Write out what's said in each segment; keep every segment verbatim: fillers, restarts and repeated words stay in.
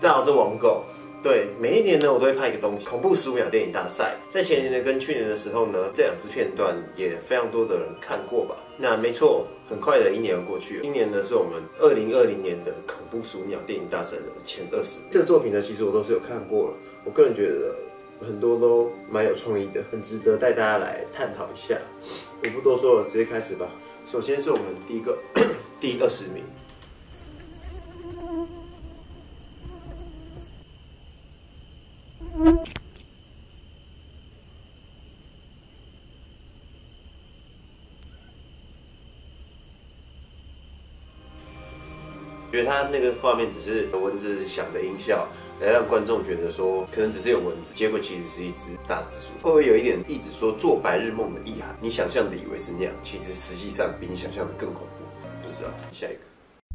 大家好，我是王狗。对，每一年呢，我都会拍一个东西，恐怖十五秒电影大赛。在前年呢跟去年的时候呢，这两支片段也非常多的人看过吧？那没错，很快的一年又过去了。今年呢是我们二零二零年的恐怖十五秒电影大赛的前二十。这个作品呢，其实我都是有看过了。我个人觉得很多都蛮有创意的，很值得带大家来探讨一下。我不多说了，直接开始吧。首先是我们第一个第二十名。 觉得他那个画面只是蚊子响的音效，来让观众觉得说可能只是有蚊子，结果其实是一只大蜘蛛。会不会有一点一直说做白日梦的意涵？你想象的以为是那样，其实实际上比你想象的更恐怖。不知道，下一个。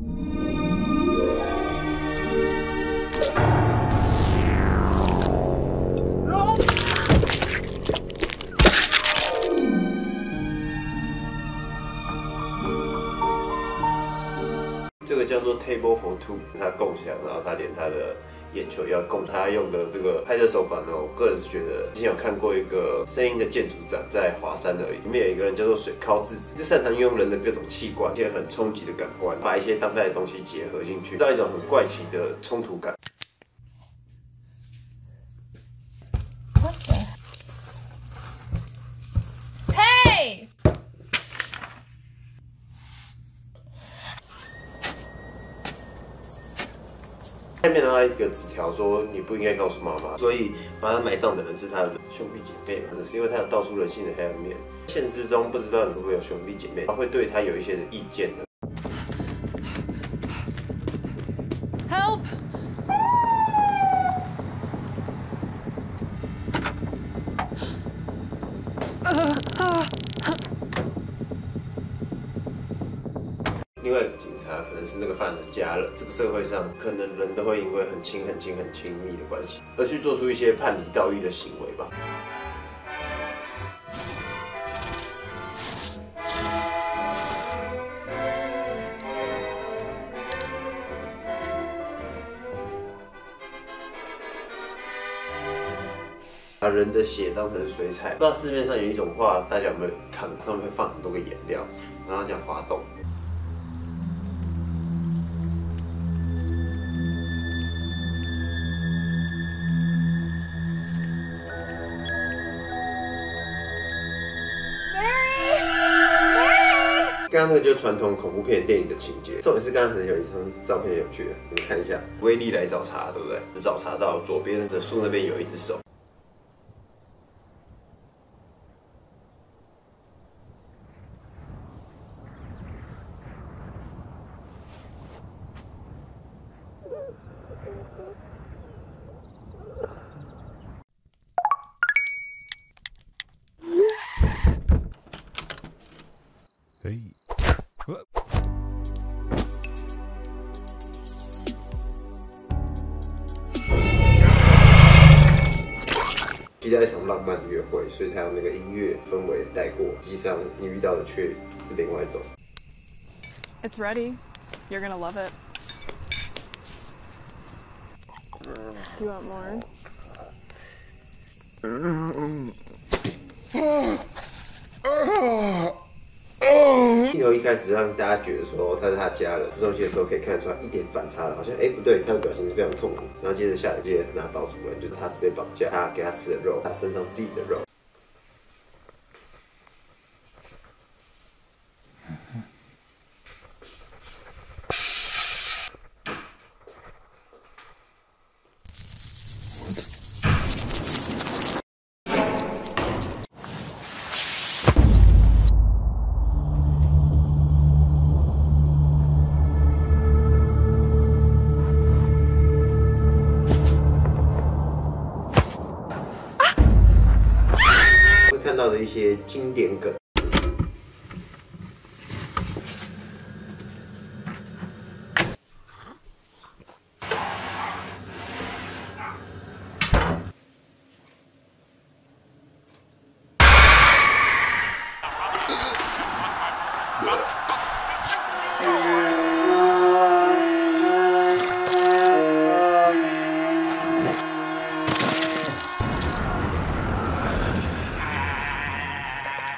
这个叫做 Table for Two， 他共享，然后他连他的眼球要共，他用的这个拍摄手法呢，我个人是觉得之前有看过一个声音的建筑展，在华山而已，里面有一个人叫做水尻智子，就擅长运用人的各种器官，一些很冲击的感官，把一些当代的东西结合进去，到一种很怪奇的冲突感。 下面拿到一个纸条说你不应该告诉妈妈，所以把他埋葬的人是他的兄弟姐妹嘛？是因为他有道出人性的黑暗面。现实中不知道你会不会有兄弟姐妹，他会对他有一些的意见的。Help！ 另外，警察可能是那个犯人的家人。这个社会上，可能人都会因为很亲、很亲、很亲密的关系，而去做出一些叛离道义的行为吧。把人的血当成水彩，不知道市面上有一种画，大家有没有看？上面会放很多个颜料，然后这样滑动。 刚刚那个就是传统恐怖片电影的情节，重点是刚刚很有一张照片很有趣的，你们看一下，威力来找茬，对不对？只找茬到左边的树那边有一只手。 嘿， 期待一场浪漫的约会，所以他用那个音乐氛围带过。实际上，你遇到的却是另外一种。 It's ready. You're gonna love it. You want more? 镜头一开始让大家觉得说他是他家人，吃东西的时候可以看得出来一点反差了，好像哎、欸、不对，他的表情是非常痛苦。然后接着下一届拿刀出来，就是他是被绑架，他给他吃的肉，他身上自己的肉。看到的一些经典梗。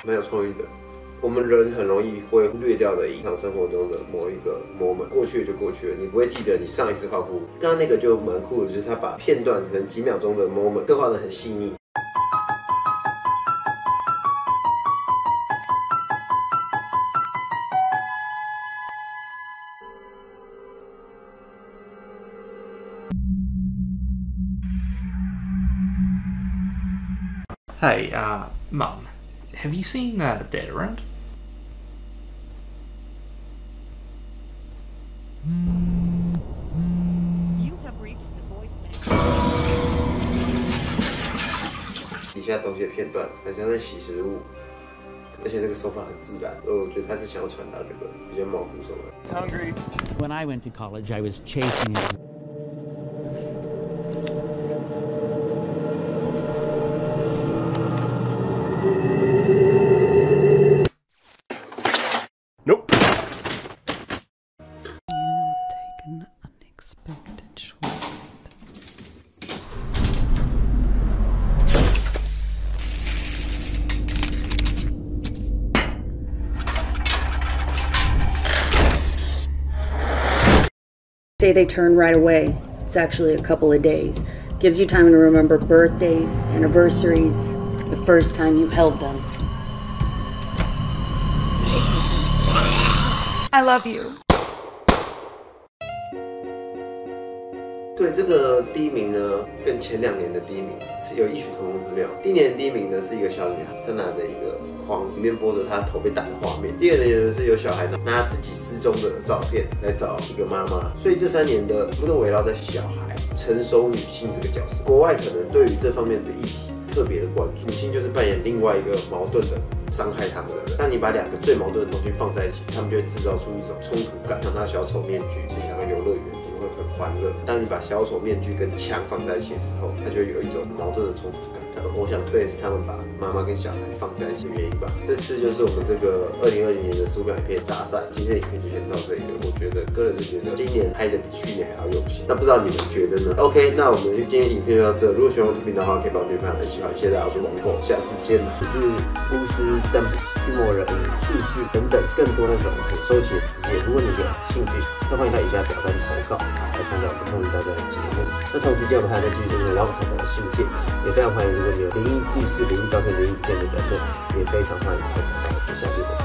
蛮有创意的。我们人很容易会忽略掉的日常生活中的某一个 moment， 过去了就过去了，你不会记得你上一次画过。刚刚那个就蛮酷的，就是他把片段可能几秒钟的 moment 刻画得很细腻。 Hey, uh, Mum, have you seen uh, Dad around? You have reached the voicemail. 底下东西的片段很像在洗食物，而且那个手法很自然，所以我觉得他是想要传达这个比较毛骨悚然。 It's hungry. When I went to college, I was chasing it. Nope. Take an unexpected shortcut. Say they turn right away. It's actually a couple of days. Gives you time to remember birthdays, anniversaries, the first time you held them. I love you. 对，这个第一名呢，跟前两年的第一名是有异曲同工之妙。第一年的第一名呢是一个小女孩，她拿着一个框，里面播着她头被打的画面。第二年呢是有小孩拿自己失踪的照片来找一个妈妈。所以这三年的都围绕在小孩、成熟女性这个角色。国外可能对于这方面的议题特别的关注，女性就是扮演另外一个矛盾的伤害他们的人。当你把两个最矛盾的东西放在一起，他们就会制造出一种冲突感。像他小丑面具，就像个游乐园，你会很欢乐。当你把小丑面具跟枪放在一起的时候，它就会有一种矛盾的冲突感。我想这也是他们把妈妈跟小孩放在一起的原因吧。这次就是我们这个二零二零年的十五秒影片大赛，今天的影片就先到这里了。我觉得个人是觉得今年拍的比去年还要用心，那不知道你们觉得呢 ？OK， 那我们今天影片就到这。如果喜欢我的频道的话，可以把我的频道喜欢，谢谢大家收看，下次见。就是巫师、占卜、驱魔人、术士等等更多那种很收集的职业。如果你有兴趣，那欢迎到以下表单投稿，来参加我们通知大家的节目。那同时间我们还在继续征求邀请的信件，也非常欢迎如果你有灵异故事、灵异照片、灵异片的人呢，也非常欢迎投稿。就下期再见。